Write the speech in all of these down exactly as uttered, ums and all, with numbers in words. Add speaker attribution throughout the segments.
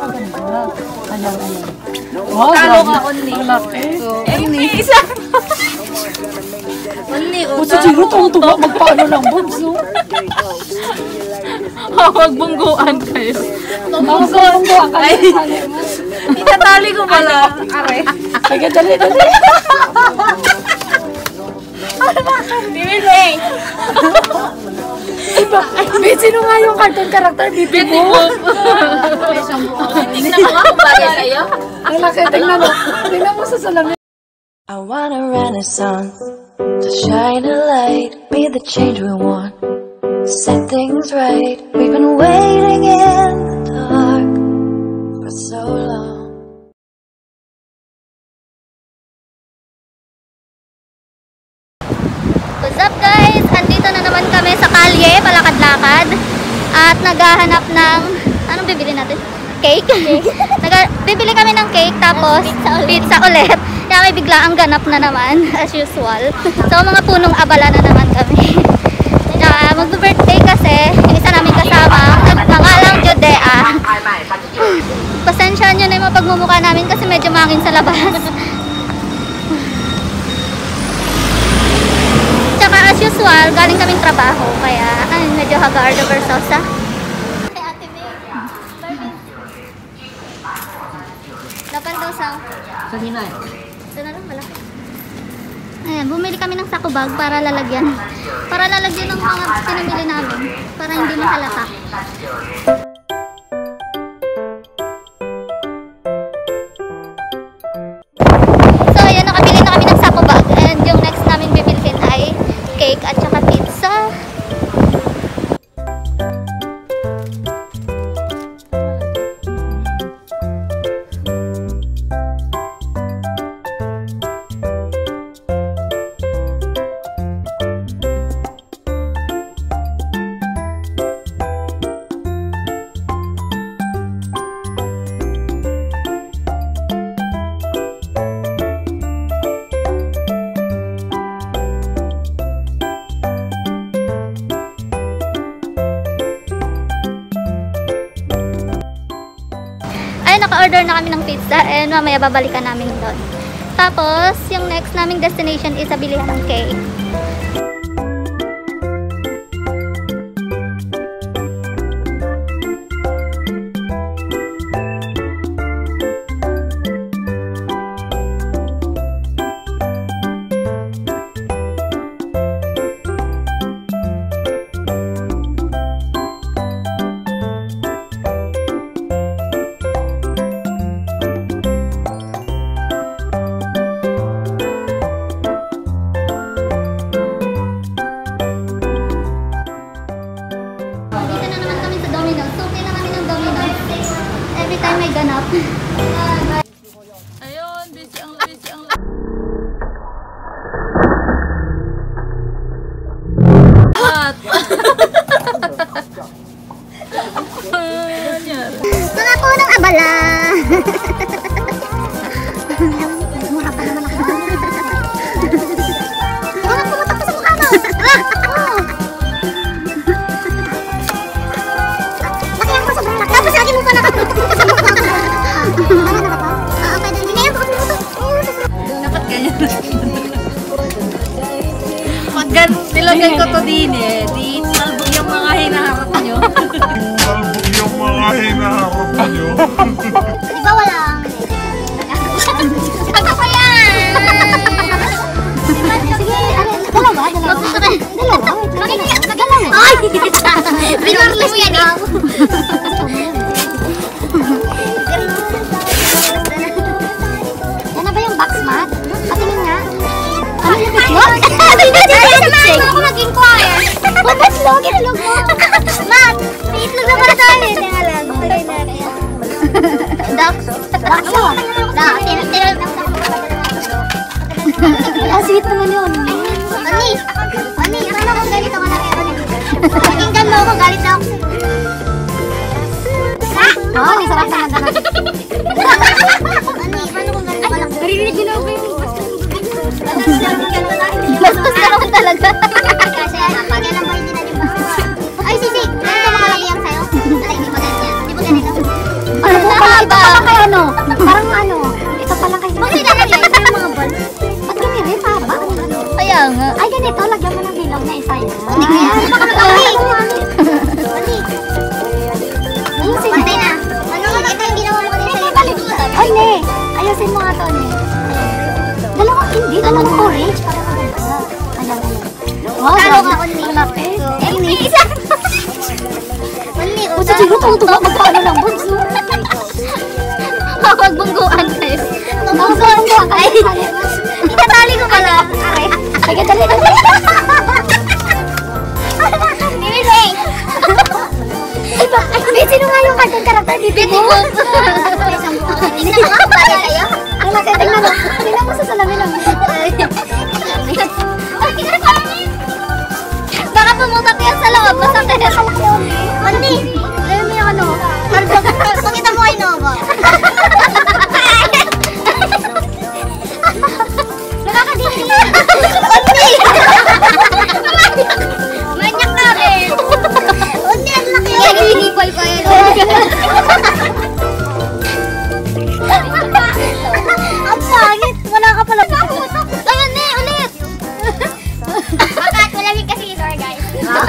Speaker 1: ganda. Ayan, ayan. Wow,
Speaker 2: Talo ka, Only.
Speaker 1: Malaki.
Speaker 2: Only. Isa. Only,
Speaker 1: O, si Jiro, tuwa-tuwa. Magpaano ng boobs, no?
Speaker 2: Magbungguan kayo.
Speaker 1: Magbungguan kayo.
Speaker 2: Itatali ko pala. Aray.
Speaker 1: Sige, dali, dali.
Speaker 2: Bibili.
Speaker 1: Iba, sino nga yung cartoon character? Bibi mo?
Speaker 2: Tingnan mo nga kung bagay sa'yo.
Speaker 1: Ang laki, tingnan mo. Tingnan mo sa salamin.
Speaker 3: I want a renaissance to shine a light, be the change we want, set things right. We've been waiting in the dark for so long.
Speaker 4: What's up guys? Andito na naman kami sa kalye, palakad-lakad. At naghahanap ng, anong bibili natin? Cake? Naga, bibili kami ng cake tapos pizza ulit. Pizza ulit. Kaya may bigla ang ganap na naman as usual. So mga punong abala na naman kami. Uh, Mag-birthday kasi yung isa namin kasama, nangalang Jodea. Pasensyahan nyo na yung mga pagmumukha namin kasi medyo mangin sa labas. Tsaka as usual, galing kaming trabaho. Kaya ay, medyo haggard over sauce. Dapat daw sa...
Speaker 2: Kanina eh.
Speaker 4: Ito na lang, malaki. Ayan, bumili kami ng sako bag para lalagyan. Para lalagyan ng mga pinamili namin. Para hindi mahalata. So, ayan, nakabili na kami ng sako bag. And yung next namin bibilhin ay cake at saka pizza. Naka-order na kami ng pizza and mamaya babalikan namin doon. Tapos, yung next naming destination is sa bilihan ng cake. Every time may ganap.
Speaker 2: Ayun, busy ang busy ang... At...
Speaker 4: Mga punong abala! Mura pa naman ako. Ikaw na pumutok ko sa mukha mo! Lakihan ko sa balak. Tapos lagi mo pa nakaputok sa mukha mo. Ano na ba to? Oo, pwede. Hinayan ko kasi putok.
Speaker 2: Dapat ganyan. Pag nilagay ko to din eh, di talbog yung mga hinaharap nyo.
Speaker 5: Talbog yung mga hinaharap nyo.
Speaker 4: Di ba walang... Ano pa yan? Sige, dalawa, dalawa. Dalawa? Makinig, dalawa. Ay! Binarli mo yan eh. Yan na ba yung box mat? Patingin nga. Ano yung itlog? Samahan mo ako maging choir. Ba't itlog? Itlog mo. Mat, may itlog na para tayo. Tinga lang. Tagay na rin. Duck. Duck mo. Duck. Tinag lang sa ah, sweet naman yun. Ani, Ani, paano kung ganito ka na kaya? Pakinggan mo ako, galit na ako. Ha? Oo, may sarap naman naman. Ani, paano kung ganito ka lang? Narinig din ako yung bastos ka naman talaga. Kasi pag yan ang hindi na yung bastos. Ay, sisi, ganito makalagay ang sayo? Alay, hindi ba ganyan? Hindi ba ganito? Ano po pala? ito pala kay ano. Parang ano. Ito pala kay... Ba't nilalagay sa mga ball? Ba't ganyan rin? Para ba? Kaya nga. Ay, ganito. Lagyan mo ng bilog na isa yan. Hindi ko yan. Ayusin na. Ano nga ito yung ginawa mo kanina sa'yo? Ay, ne. Ayusin mo nga to, ne. Dalawang hindi. Dalawang orange. Para maganda. Ayan, ayan. Wow, grabe. Malaki. Ay, ne. Isa. O, sa siguro tumutuwa magpaano lang, Buds, no? Huwag bungguan, guys. Bungguan ko. Ay, itatali ko pala. Ay, ay, dali, dali. Bibiling. Ay, ba? Ay, sino nga yung cartoon character dito mo? Hindi na mga kapatid kayo? Ang laki, tingnan mo. Tingnan mo sa salamin lang. Baka pumutok yan sa loob. Masakit. Mandi. Ayaw mo yung ano. Pakita mo kayo Nova. Nakakadiri. Mandi. Manyak ka rin. Mandi, ang laki. Nag-iipal pa yan. Ang pangit. Wala ka pala. Ayan na, ulit. Bakit? Malamig kasi ito, guys.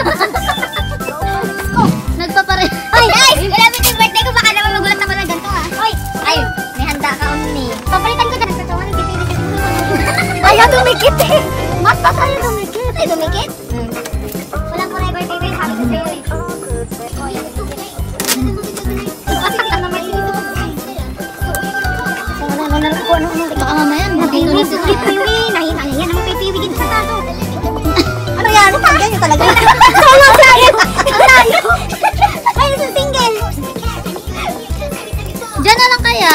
Speaker 4: Nagpaparin. Ay, guys! Malamig yung birthday ko. Baka naman magulat ako ng ganito, ha? Oy! Ay, may handa ka, Omni. Papalitan ko na. Nagtatawa ng pipili ka. Ayaw dumikit eh. Mas pa tayo dumikit. Ay, dumikit? Hmm. Walang forever baby. Sabi ko sa'yo eh. Kasi kita naman dito. Wala na lang po. Baka mamaya. Piwi, piwi, piwi. Nahihingan ang piwi dito sa tato. Ano yan? Ano ganyan talaga? Solo tayo! Tayo! Ay, sa single! Diyan na lang kaya.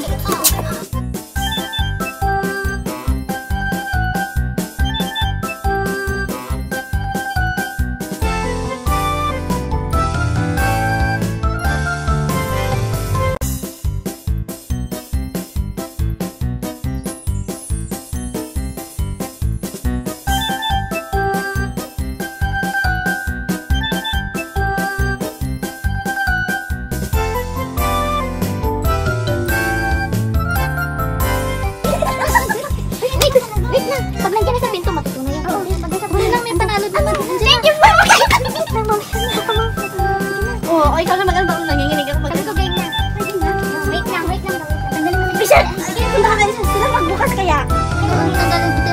Speaker 4: Wait lang, pag nandiyan na sa pinto, matutunan yan. Oo, pag nasa pinto lang may panalo naman. Thank you for Oo, oh, ikaw na maganda kung nanginginig ako. Sabi ko, gang na. Wait lang, wait lang. Tanggalin mo na. Bishal! Sige, kung baka kayo sila magbukas kaya. Tanggalin kita,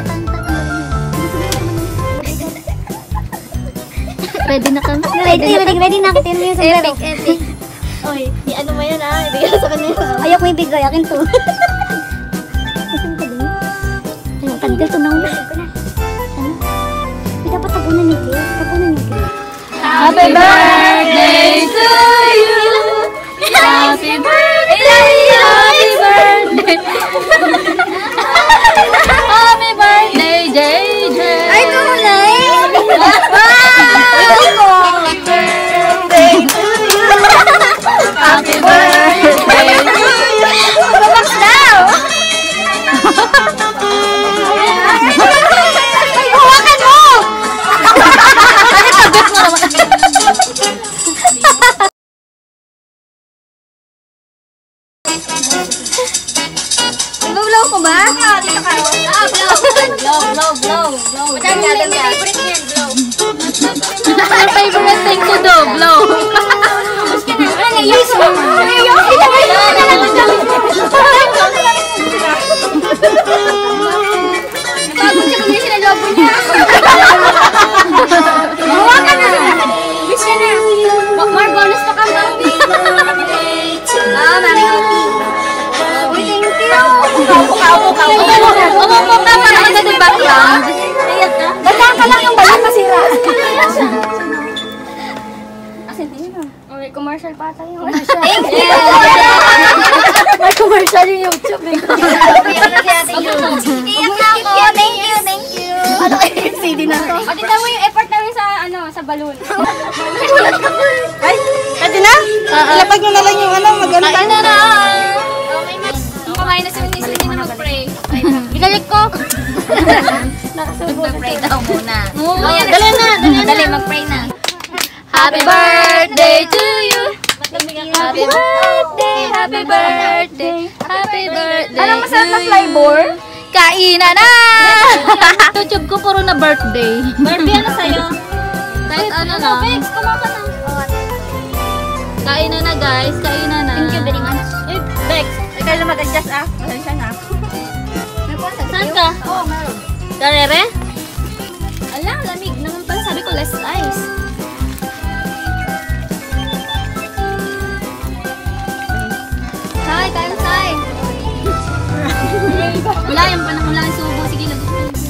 Speaker 4: ready na kami. Ready, ready, ready na. Kitin mo yung sombrero. Epic, epic. Oy, i-ano mo yan ha. Ibigay sa kanila. Ayaw ko ibigay, akin to. Tanggal to na ulit. May dapat tapunan ni Kay. Tapunan ni Kay.
Speaker 2: Happy birthday to you! Happy birthday! Happy birthday! Happy birthday, J J! Ay, kulay! Happy birthday to you! Happy birthday to you! Bumax daw! Hawakan mo! Tagot mo naman. Blow ko ba? Dito ka. Ah, blow. Blow, blow, blow. Blow. Madami na yung favorite niyan, blow. Ang favorite thing ko do, blow. Tapos ka na. Ano, use mo. Bago siya kung siya na lobo niya. Hawakan na. Wish ka na. More bonus pa ka, Mami. Ah, Mami. Uy, thank you. Kaupo, kaupo, kaupo. Umupo ka para ka sa background. Ganda ka lang yung balat masira. Asin din yun. May commercial pa tayo. Thank you. May commercial yung YouTube. Iyak na si Ate Yun. Iyak na ako. Thank you, thank you. Ano kayo yung C D na to? O, tignan mo yung effort namin sa, ano, sa balloon.
Speaker 1: Ay, pwede na? Ilapag nyo na lang yung ano, maganda.
Speaker 2: Kain na na. Kumain na si Minis Lini na mag-pray. Binalik ko. Mag-pray daw muna. Dali na, dali mag-pray na. Happy birthday to you. Happy birthday, happy
Speaker 4: Happy birthday! Happy birthday!
Speaker 2: Anong masarap na flavor?
Speaker 4: Kainan na! YouTube ko puro na birthday.
Speaker 2: Barbie, ano sa'yo?
Speaker 4: Kahit ano na.
Speaker 2: Bex, kumaka na.
Speaker 4: Kainan na guys, kainan na.
Speaker 2: Thank you very much.
Speaker 1: Eh, Bex, ikaw na mag-adjust ah. Pasensya na.
Speaker 4: Saan ka?
Speaker 2: Oo, meron.
Speaker 4: Karere?
Speaker 2: Ala, lamig naman pala. Sabi ko, less ice. Tay, kain tay.
Speaker 4: Wala, yung panahon lang subo. Sige, lagot.